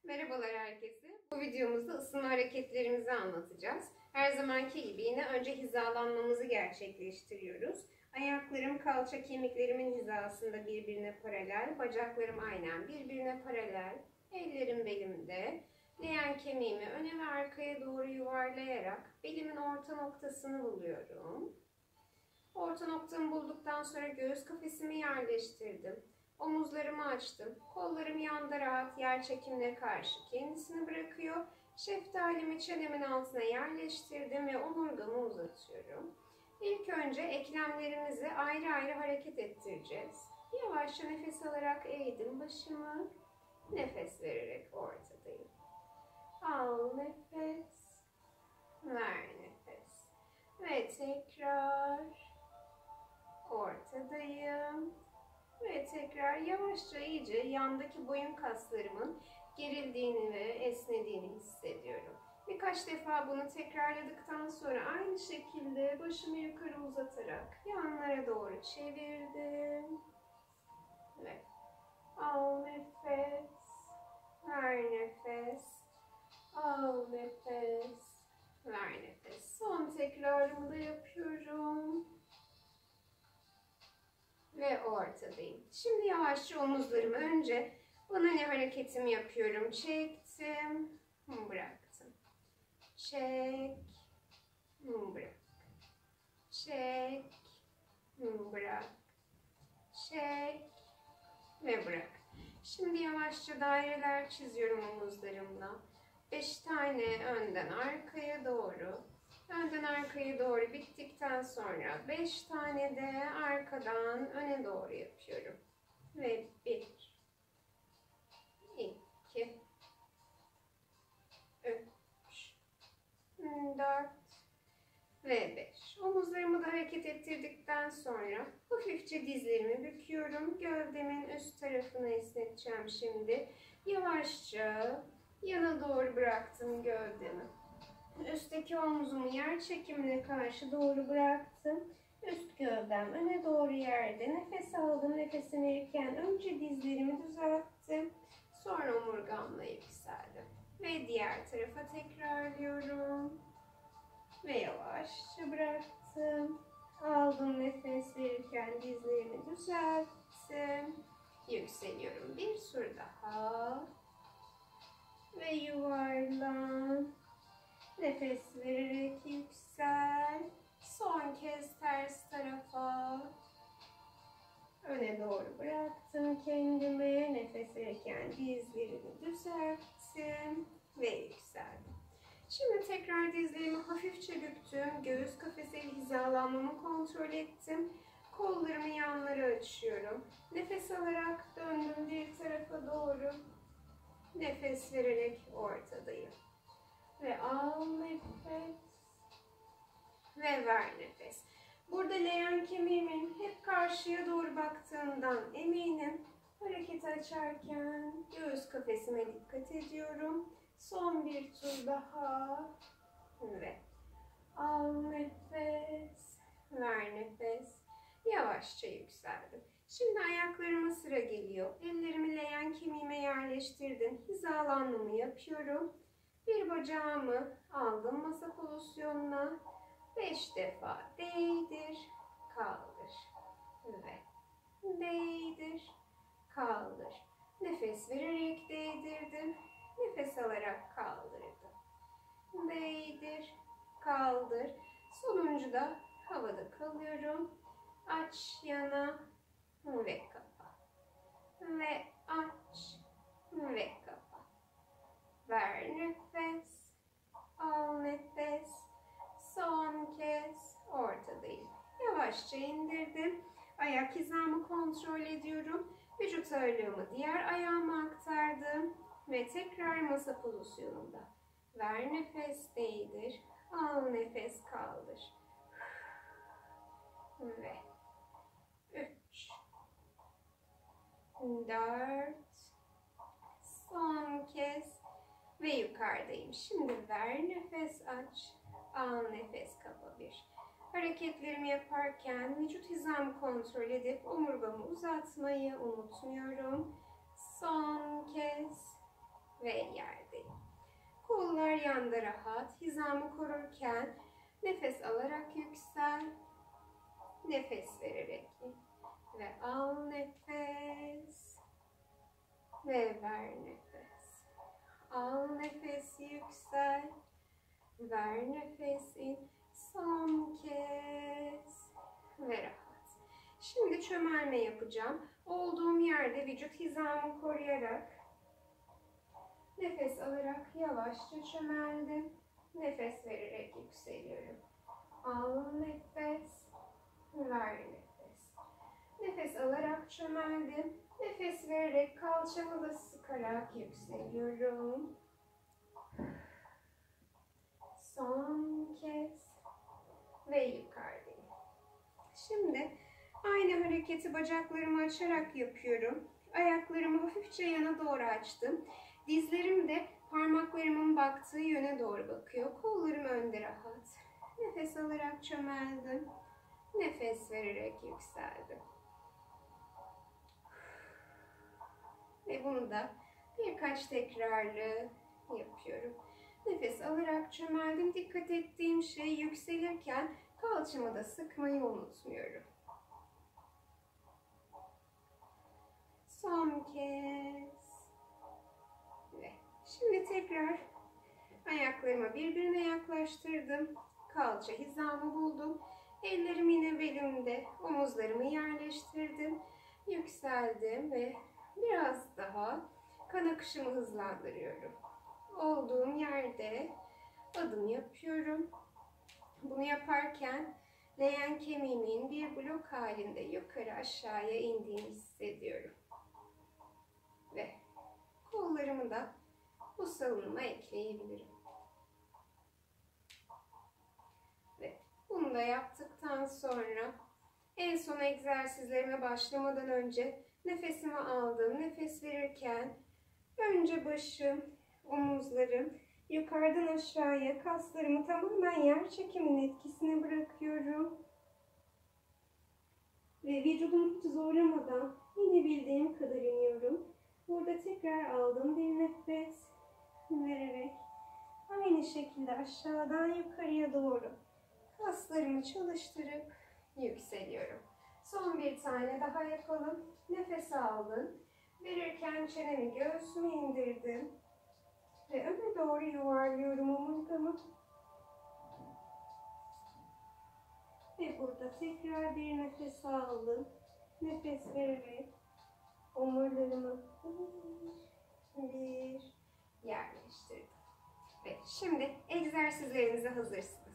Merhabalar herkese. Bu videomuzda ısınma hareketlerimizi anlatacağız. Her zamanki gibi yine önce hizalanmamızı gerçekleştiriyoruz. Ayaklarım kalça kemiklerimin hizasında birbirine paralel, bacaklarım aynen birbirine paralel, ellerim belimde. Leğen kemiğimi öne ve arkaya doğru yuvarlayarak belimin orta noktasını buluyorum. Orta noktamı bulduktan sonra göğüs kafesimi yerleştirdim. Omuzlarımı açtım. Kollarım yanda rahat yer çekimine karşı kendisini bırakıyor. Şeftalimi çenemin altına yerleştirdim ve omurgamı uzatıyorum. İlk önce eklemlerimizi ayrı ayrı hareket ettireceğiz. Yavaşça nefes alarak eğdim başımı. Nefes vererek ortadayım. Al nefes. Ver nefes. Ve tekrar ortadayım. Ve tekrar yavaşça iyice yandaki boyun kaslarımın gerildiğini ve esnediğini hissediyorum. Birkaç defa bunu tekrarladıktan sonra aynı şekilde başımı yukarı uzatarak yanlara doğru çevirdim. Ve al nefes, ver nefes, al nefes, ver nefes. Son tekrarımı da yapıyorum. Ve ortadayım. Şimdi yavaşça omuzlarımı önce banane hareketimi yapıyorum. Çektim, bıraktım. Çek, bırak. Çek, bırak. Çek ve bırak. Şimdi yavaşça daireler çiziyorum omuzlarımla. 5 tane önden arkaya doğru. Önden arkaya doğru bittikten sonra 5 tane de arkadan öne doğru yapıyorum. Ve 1, 2, 3, 4 ve 5. Omuzlarımı da hareket ettirdikten sonra hafifçe dizlerimi büküyorum. Gövdemin üst tarafını esneteceğim şimdi. Yavaşça yana doğru bıraktım gövdemi. Üstteki omzumu yer çekimine karşı doğru bıraktım. Üst gövdem öne doğru yerde. Nefes aldım. Nefesimi verirken önce dizlerimi düzelttim. Sonra omurgamla yükseldim. Ve diğer tarafa tekrarlıyorum. Ve yavaşça bıraktım. Aldım nefes verirken dizlerimi düzelttim. Yükseliyorum. Bir tur daha. Ve yuvarlan. Nefes vererek yüksel. Son kez ters tarafa. Öne doğru bıraktım kendimi. Nefes verirken dizlerimi düzelttim ve yükseldim. Şimdi tekrar dizlerimi hafifçe büktüm. Göğüs kafesiyle hizalanmamı kontrol ettim. Kollarımı yanlara açıyorum. Nefes alarak döndüm bir tarafa doğru. Nefes vererek ortadayım. Ve al nefes. Ve ver nefes. Burada leğen kemiğimin hep karşıya doğru baktığından eminim. Hareketi açarken göğüs kafesime dikkat ediyorum. Son bir tur daha. Ve al nefes. Ver nefes. Yavaşça yükseldim. Şimdi ayaklarıma sıra geliyor. Ellerimi leğen kemiğime yerleştirdim. Hizalanmamı yapıyorum. Bir bacağımı aldım masa pozisyonuna. 5 defa değdir, kaldır ve değdir, kaldır. Nefes vererek değdirdim. Nefes alarak kaldırdım. Değdir, kaldır. Sonuncuda havada kalıyorum. Aç yana ve kapa. Ve aç ve kapa. Ver nefes. Al nefes. Son kez ortadayım. Yavaşça indirdim. Ayak hizamı kontrol ediyorum. Vücut ağırlığımı diğer ayağıma aktardım. Ve tekrar masa pozisyonunda. Ver nefes, değdir. Al nefes, kaldır. Ve 3, 4, son kez ve yukarıdayım. Şimdi ver nefes, aç. Al nefes, kapa bir. Hareketlerimi yaparken vücut hizamı kontrol edip omurgamı uzatmayı unutmuyorum. Son kez ve yerdeyim. Kollar yanda rahat. Hizamı korurken nefes alarak yüksel. Nefes vererek in. Ve al nefes. Ve ver nefes. Al nefes, yüksel. Ver nefes, in. Son kez. Ve rahat. Şimdi çömelme yapacağım. Olduğum yerde vücut hizamı koruyarak nefes alarak yavaşça çömeldim. Nefes vererek yükseliyorum. Al nefes. Ver nefes. Nefes alarak çömeldim. Nefes vererek kalçamı da sıkarak yükseliyorum. Son kez. Ve yukarıdayım. Şimdi aynı hareketi bacaklarımı açarak yapıyorum. Ayaklarımı hafifçe yana doğru açtım. Dizlerim de parmaklarımın baktığı yöne doğru bakıyor. Kollarım önde rahat. Nefes alarak çömeldim. Nefes vererek yükseldim. Ve bunu da birkaç tekrarlı yapıyorum. Nefes alarak çömeldim. Dikkat ettiğim şey yükselirken kalçamı da sıkmayı unutmuyorum. Son kez. Ve şimdi tekrar ayaklarımı birbirine yaklaştırdım. Kalça hizamı buldum. Ellerim yine belimde. Omuzlarımı yerleştirdim. Yükseldim ve biraz daha kan akışımı hızlandırıyorum. Olduğum yerde adım yapıyorum. Bunu yaparken leğen kemiğimin bir blok halinde yukarı aşağıya indiğini hissediyorum. Ve kollarımı da bu salınıma ekleyebilirim. Ve bunu da yaptıktan sonra en son egzersizlerime başlamadan önce nefesimi aldım. Nefes verirken önce başım, omuzlarım, yukarıdan aşağıya kaslarımı tamamen yer çekiminin etkisine bırakıyorum. Ve vücudumu hiç zorlamadan inebildiğim kadar iniyorum. Burada tekrar aldım bir nefes vererek aynı şekilde aşağıdan yukarıya doğru kaslarımı çalıştırıp yükseliyorum. Son bir tane daha yapalım. Nefes aldım. Verirken çenemi göğsüme indirdim. Ve öne doğru yuvarlıyorum omurgamı. Ve burada tekrar bir nefes aldım. Nefes vererek omurlarımı bir yerleştirdim. Ve şimdi egzersizlerinize hazırsınız.